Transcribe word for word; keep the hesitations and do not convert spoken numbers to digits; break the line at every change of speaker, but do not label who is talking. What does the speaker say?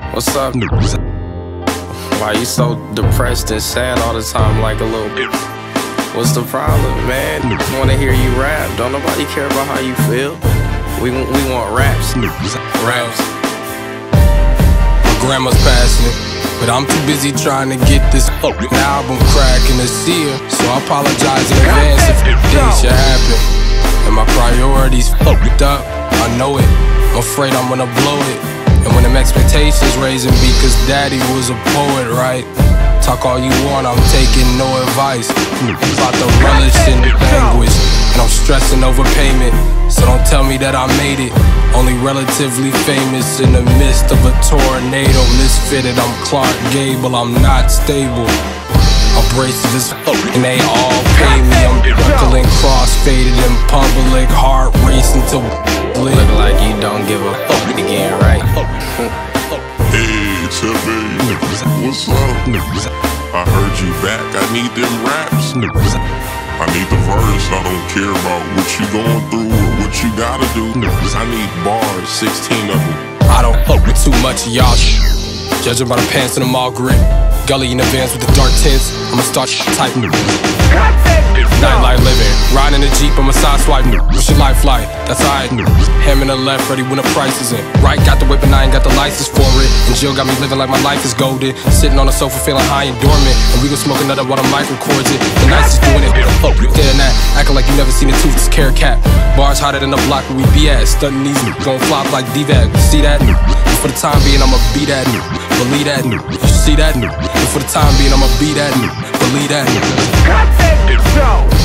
What's up? Why you so depressed and sad all the time like a little bit? What's the problem, man? Wanna hear you rap? Don't nobody care about how you feel. We, we want raps. Raps.
My grandma's passing, but I'm too busy trying to get this album cracking this year. So I apologize in advance if things should happen. And my priorities fucked up, I know it. I'm afraid I'm gonna blow it. And when them expectations raising me, cause daddy was a poet, right? Talk all you want, I'm taking no advice. About the relish in the language, and I'm stressing over payment. So don't tell me that I made it. Only relatively famous in the midst of a tornado. Misfitted, I'm Clark Gable, I'm not stable. Abrasive as fuck, and they all pay me. I'm buckling, cross-faded in public, heart racing to
look like you don't give a fuck again, right?
Hey, Tiffy, what's up? I heard you back, I need them raps. I need the verse, I don't care about what you going through or what you gotta do. I need bars, sixteen of them.
I don't fuck with too much of y'all sh**. Judging by the pants and the mall grip. Gully in the vans with the dark tints, I'ma start sh** type. Nightlife living, riding in the Jeep, I'ma side swipe. What's your life like? That's alright. Ham in the left, ready when the price is in. Right, got the whip and I ain't got the license for it. And Jill got me living like my life is golden. Sitting on the sofa feeling high and dormant. And we gon' smoke another while the mic records it. The nicest doing it, oh, you there that. Acting like you never seen a toothless carrot cat. Bars hotter than the block where we be at. Stunting these gon' flop like D-Vag. See that? And for the time being, I'ma be that. Believe that. You see that? And for the time being, I'ma be that. Believe that.
Cut it, so